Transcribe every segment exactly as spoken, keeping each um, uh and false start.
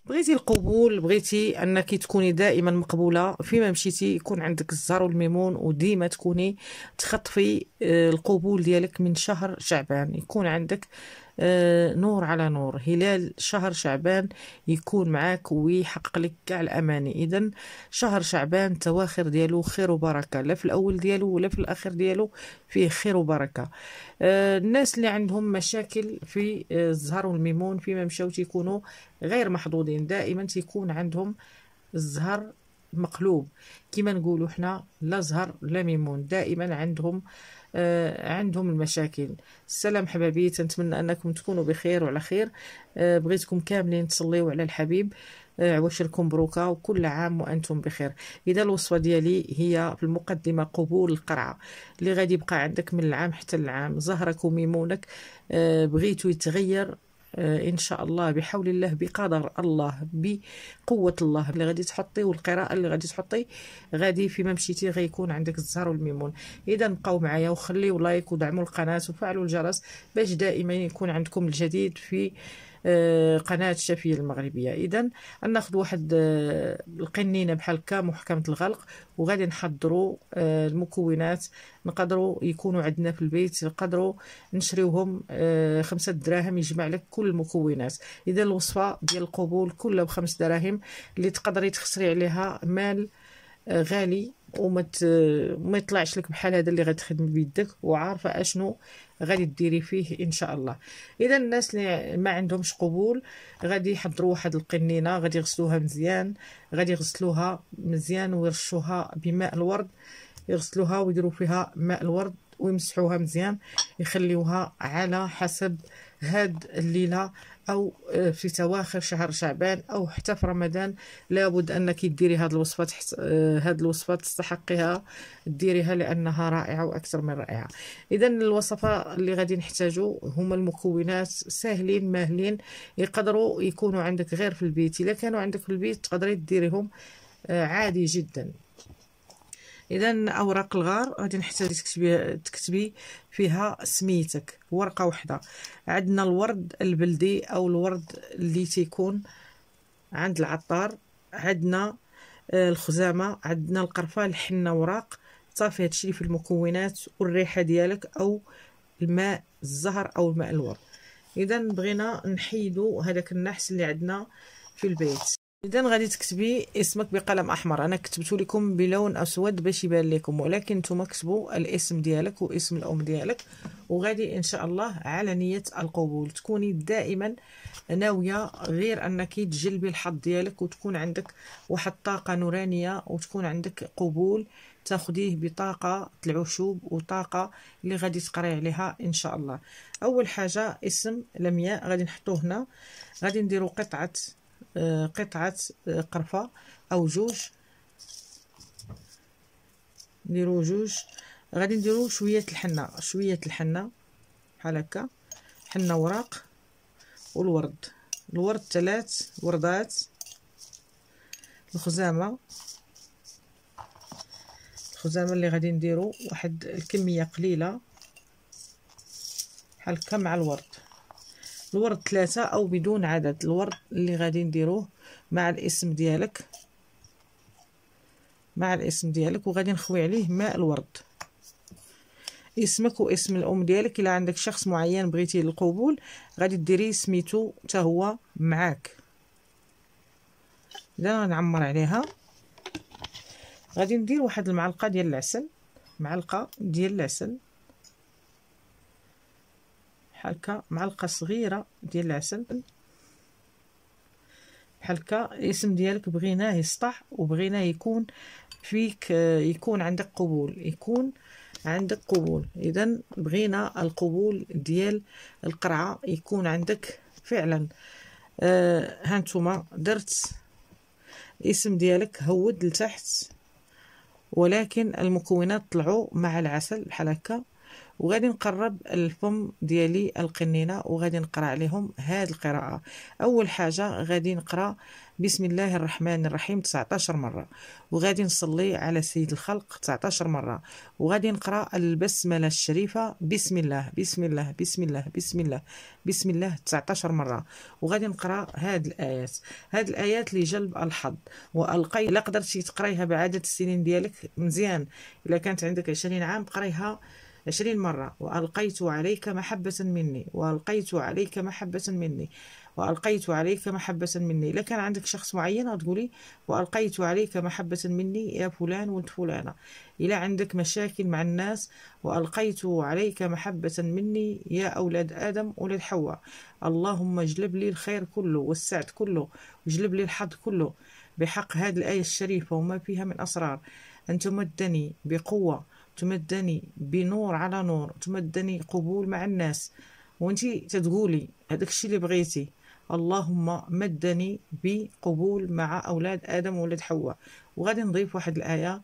بغيتي القبول، بغيتي انك تكوني دائما مقبوله فيما مشيتي، يكون عندك الزهر والليمون، وديما تكوني تخطفي آه، القبول ديالك من شهر شعبان. يكون عندك آه، نور على نور، هلال شهر شعبان يكون معاك ويحقق لك كاع الاماني. اذا شهر شعبان تواخر ديالو خير وبركه، لا في الاول ديالو ولا في الاخر ديالو فيه خير وبركه. آه، الناس اللي عندهم مشاكل في آه، الزهر والميمون فيما مشاو تيكونوا غير محظوظين، دائما تيكون عندهم الزهر مقلوب، كما نقولوا حنا لا زهر لا ميمون، دائما عندهم آه عندهم المشاكل. السلام حبايبي، تنتمنى انكم تكونوا بخير وعلى خير. آه بغيتكم كاملين تصليوا على الحبيب، آه عواشركم بروكا، وكل عام وانتم بخير. اذا الوصفه ديالي هي في المقدمه قبول القرعه اللي غادي يبقى عندك من العام حتى العام، زهرك وميمونك آه بغيتو يتغير آه ان شاء الله بحول الله، بقدر الله، بقوه الله اللي غادي تحطي والقراءه اللي غادي تحطي، غادي فيما مشيتي غيكون عندك الزهر والميمون. اذا بقاو معايا وخليوا لايك ودعموا القناه وفعلوا الجرس باش دائما يكون عندكم الجديد في آه، قناه الشافيه المغربيه. اذا ناخذ واحد آه، القنينه بحال هكا محكمه الغلق، وغادي نحضروا آه، المكونات. نقدروا يكونوا عندنا في البيت، نقدروا نشريوهم آه، خمسة دراهم يجمع لك كل المكونات. اذا الوصفه ديال القبول كلها بخمس دراهم، اللي تقدري تخسري عليها مال آه، غالي، وما ما يطلعش لك بحال هذا اللي غتخدمي بيدك وعارفه اشنو غادي ديري فيه ان شاء الله. اذا الناس اللي ما عندهمش قبول غادي يحضروا واحد القنينه، غادي يغسلوها مزيان، غادي يغسلوها مزيان ويرشوها بماء الورد، يغسلوها ويديروا فيها ماء الورد ويمسحوها مزيان، يخليوها على حسب هاد الليله او في تواخر شهر شعبان او حتى في رمضان. لابد انك ديري هاد الوصفه تحت هاد الوصفه تستحقيها ديريها لانها رائعه واكثر من رائعه. اذا الوصفه اللي غادي نحتاجو هما المكونات ساهلين ماهلين، يقدروا يكونوا عندك غير في البيت. الا كانوا عندك في البيت تقدري ديريهم عادي جدا. اذا اوراق الغار غادي نحتاج تكتبي تكتبي فيها سميتك، ورقه واحده. عندنا الورد البلدي او الورد اللي تيكون عند العطار، عندنا الخزامه، عندنا القرفه، الحنه، وراق. صافي هادشي اللي في المكونات والريحه ديالك او الماء الزهر او الماء الورد. اذا بغينا نحيدوا هذاك النحس اللي عندنا في البيت. اذا غادي تكتبي اسمك بقلم احمر، انا كتبت لكم بلون اسود باش يبان لكم، ولكن نتوما كتبوا الاسم ديالك واسم الام ديالك، وغادي ان شاء الله على نيه القبول. تكوني دائما ناويه غير انك تجلبي الحظ ديالك وتكون عندك واحد الطاقه نورانيه، وتكون عندك قبول تاخديه بطاقه العشوب وطاقه اللي غادي تقراي عليها ان شاء الله. اول حاجه اسم لمياء غادي نحطوه هنا، غادي نديروا قطعه قطعة قرفة أو جوج، نديرو جوج. غادي نديرو شوية الحنة، شوية الحنة بحال هكا، حنة وراق، والورد، الورد ثلاث وردات، الخزامة، الخزامة اللي غادي نديرو واحد الكمية قليلة بحال هكا مع الورد. الورد ثلاثة او بدون عدد، الورد اللي غادي نديروه مع الاسم ديالك، مع الاسم ديالك، وغادي نخوي عليه ماء الورد، اسمك واسم الام ديالك. الا عندك شخص معين بغيتي للقبول غادي ديري سميتو حتى هو معاك. اذا غنعمر عليها، غادي ندير واحد المعلقه ديال العسل، معلقه ديال العسل بحال هكا، معلقه صغيره ديال العسل بحال هكا. الاسم ديالك بغيناه يسطح وبغيناه يكون فيك، يكون عندك قبول، يكون عندك قبول. اذا بغينا القبول ديال القرعه يكون عندك فعلا. آه هانتوما درت الاسم ديالك هود لتحت، ولكن المكونات طلعوا مع العسل بحال هكا، وغادي نقرب الفم ديالي القنينه وغادي نقرا عليهم هذه القراءه. اول حاجه غادي نقرا بسم الله الرحمن الرحيم تسعطاش مره، وغادي نصلي على سيد الخلق تسعطاش مره، وغادي نقرا البسمله الشريفه بسم الله بسم الله بسم الله بسم الله بسم الله تسعطاش مره، وغادي نقرا هاد الايات هاد الايات لجلب الحظ. والقي الا قدرتي تقرايها بعدد السنين ديالك مزيان، الا كانت عندك عشرين عام قرايها عشرين مرة. وألقيت عليك محبة مني، وألقيت عليك محبة مني، وألقيت عليك محبة مني. إلا كان عندك شخص معين غتقولي وألقيت عليك محبة مني يا فلان ولد فلانة. إلا عندك مشاكل مع الناس وألقيت عليك محبة مني يا أولاد آدم ولد حواء. اللهم اجلب لي الخير كله والسعد كله، واجلب لي الحظ كله بحق هذه الآية الشريفة وما فيها من أسرار. أن تمدني بقوة، تمدني بنور على نور، تمدني قبول مع الناس، وانتي تتقولي هذاك الشيء اللي بغيتي. اللهم مدني بقبول مع اولاد ادم وولاد حواء. وغادي نضيف واحد الايه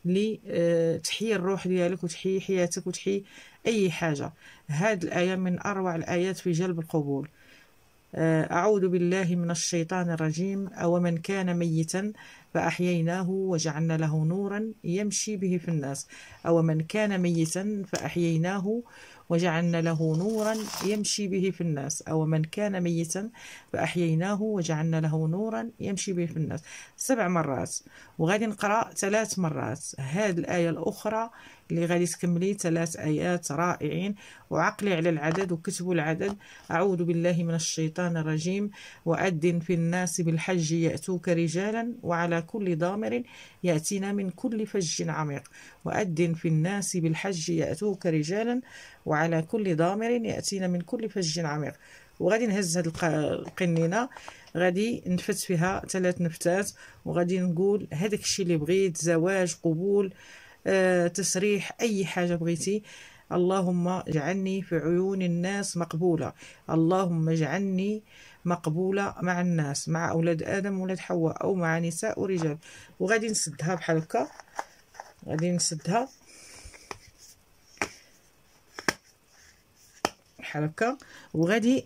لتحيي الروح ديالك وتحيي حياتك وتحيي اي حاجه. هاد الايه من اروع الايات في جلب القبول. أعوذ بالله من الشيطان الرجيم. أو من كان ميتا فأحييناه وجعلنا له نورا يمشي به في الناس. أو من كان ميتا فأحييناه وجعلنا له نورا يمشي به في الناس. أو من كان ميتا فأحييناه وجعلنا له نورا يمشي به في الناس سبع مرات. وغادي نقرأ ثلاث مرات هذه الآية الأخرى اللي غادي تكملي ثلاث آيات رائعين. وعقلي على العدد وكتبوا العدد. أعوذ بالله من الشيطان الرجيم. وأذن في الناس بالحج يأتوك رجالا وعلى كل ضامر يأتينا من كل فج عميق. وأذن في الناس بالحج يأتوك رجالا وعلى كل ضامر يأتينا من كل فج عميق. وغادي نهز هاد القنينه غادي نفت فيها ثلاث نفتات، وغادي نقول هذاك الشيء اللي بغيت، زواج، قبول، آه، تسريح، اي حاجه بغيتي. اللهم اجعلني في عيون الناس مقبوله، اللهم اجعلني مقبوله مع الناس، مع اولاد ادم وولاد حواء، او مع نساء ورجال. وغادي نسدها بحال هكا، غادي نسدها بحال هكا، وغادي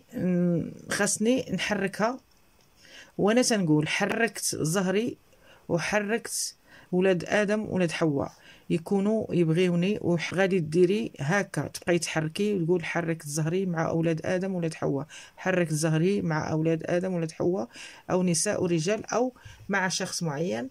خاصني نحركها. وانا تنقول حركت ظهري وحركت ولاد ادم ولاد حواء يكونوا يبغيوني. وغادي ديري هكا، تبقاي تحركي وتقول حركت ظهري مع اولاد ادم ولاد حواء، حركت ظهري مع اولاد ادم ولاد حواء، او نساء ورجال، او مع شخص معين.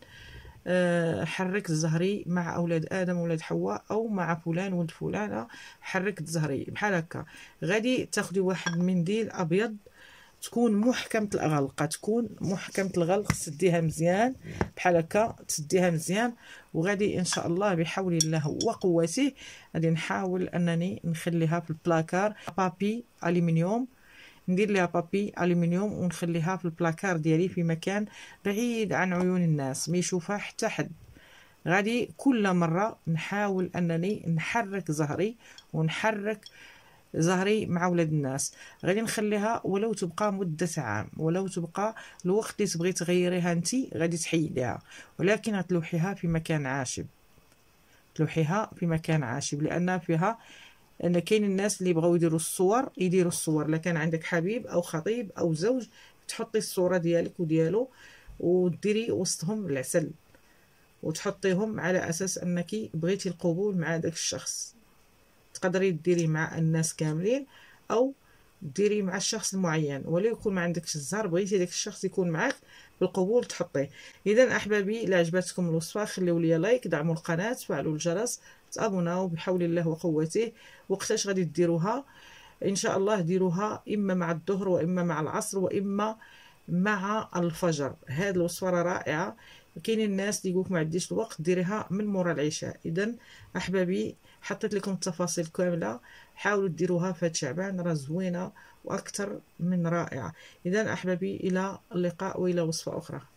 أه حركت ظهري مع اولاد ادم ولاد حواء، او مع فلان ولد فلانه. حركت ظهري بحال هكا. غادي تاخدي واحد منديل ابيض تكون محكمه الغلق، تكون محكمه الغلق، تسديها مزيان بحال هكا، تسديها مزيان. وغادي ان شاء الله بحول الله وقوته غادي نحاول انني نخليها في البلاكار بابي الومنيوم، ندير لها بابي الومنيوم ونخليها في البلاكار ديالي في مكان بعيد عن عيون الناس ما يشوفها حتى حد. غادي كل مره نحاول انني نحرك ظهري ونحرك ظهري مع ولاد الناس. غادي نخليها ولو تبقى مده عام، ولو تبقى الوقت اللي تبغي تغيريها انت غادي تحيديها، ولكن غتلوحيها في مكان عاشب، تلوحيها في مكان عاشب. لان فيها ان كاين الناس اللي بغاو يديروا الصور يديروا الصور. الا كان عندك حبيب او خطيب او زوج تحطي الصوره ديالك وديالو وديري وسطهم العسل وتحطيهم على اساس انك بغيتي القبول مع داك الشخص. تقدري ديري مع الناس كاملين او ديري مع الشخص المعين، ولا يكون ما عندكش الزهر بغيتي داك الشخص يكون معاك بالقبول تحطيه. اذا احبابي الا عجبتكم الوصفه خليو لي لايك، دعموا القناه، فعلوا الجرس، تابوناو بحول الله وقوته. وقتاش غادي ديروها؟ ان شاء الله ديروها اما مع الظهر واما مع العصر واما مع الفجر. هذه الوصفه رائعه. كاينين الناس اللي يقولك ما عنديش الوقت، ديريها من مورا العشاء. اذا احبابي حطيت لكم التفاصيل كامله، حاولوا ديروها في هذا شعبان، راه زوينه واكثر من رائعه. اذا احبابي الى اللقاء والى وصفه اخرى.